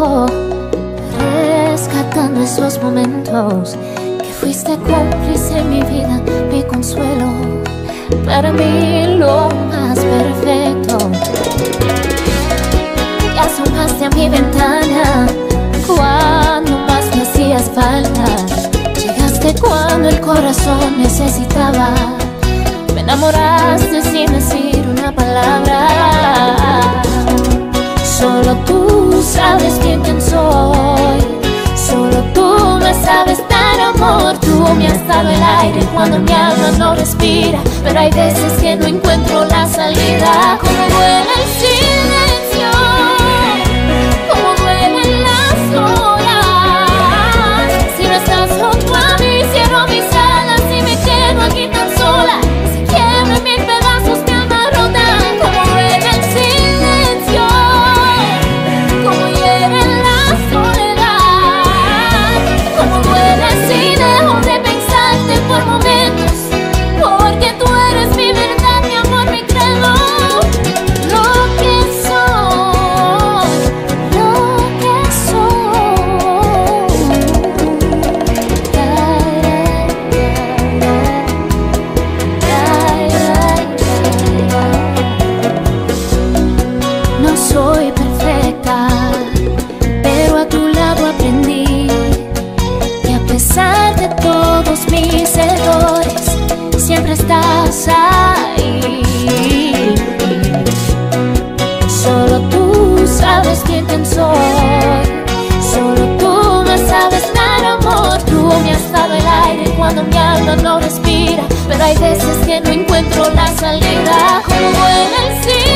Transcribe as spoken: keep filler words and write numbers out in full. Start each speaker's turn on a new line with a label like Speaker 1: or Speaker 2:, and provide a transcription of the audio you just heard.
Speaker 1: poco, rescatando esos momentos que fuiste cómplice en mi vida, mi consuelo, para mí lo más perfecto. Y asomaste a mi ventana cuando más me hacías falta. Llegaste cuando el corazón necesitaba. Me enamoraste sin decir una palabra. Solo tú sabes bien quién soy. Solo tú me sabes dar amor. Tú me has dado el aire cuando mi alma no respira. Pero hay veces que no encuentro la salida. Como duele el silencio, como duelen las horas. Si no estás junto a mí, cierro mis alas y me quedo aquí tan sola. Se quiebra en mil pedazos mi alma rota. Como duele el silencio, como hiere la soledad. Como duele si dejo de pensarte por momentos. Porque tú eres mi verdad, mi amor, mi credo. Lo que soy, lo que soy. No soy perfecta, pero a tu lado aprendí que a pesar de todos mis errores, siempre estás ahí. Solo tú sabes quién soy. Solo tú me sabes dar amor. Tú me has dado el aire cuando mi alma no respira. Pero hay veces que no encuentro la salida. Como duele el cielo,